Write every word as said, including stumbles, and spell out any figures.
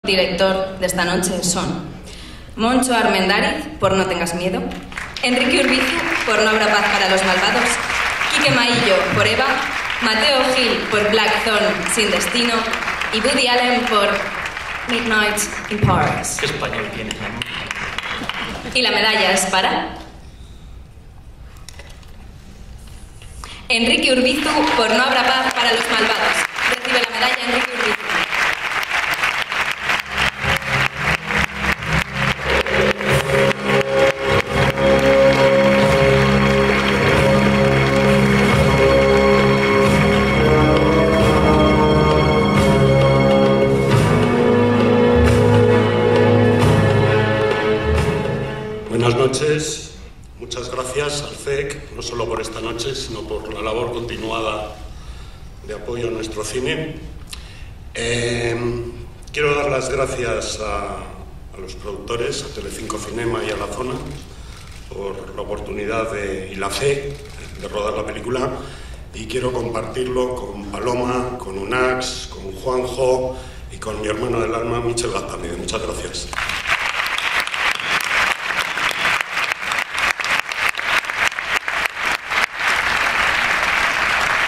Director de esta noche son Moncho Armendáriz, por No tengas miedo, Enrique Urbizu, por No habrá paz para los malvados, Quique Maillo, por Eva, Mateo Gil, por Black Thorn, Sin destino, y Woody Allen, por Midnight in Paris. ¿Qué español tienes? Y la medalla es para Enrique Urbizu, por No habrá paz para los malvados. Recibe la medalla Enrique Urbizu. Buenas noches, muchas gracias al C E C, no solo por esta noche, sino por la labor continuada de apoyo a nuestro cine. Eh, quiero dar las gracias a, a los productores, a Telecinco Cinema y a La Zona, por la oportunidad de, y la fe de rodar la película, y quiero compartirlo con Paloma, con Unax, con Juanjo y con mi hermano del alma, Michel Gaztambide. Muchas gracias.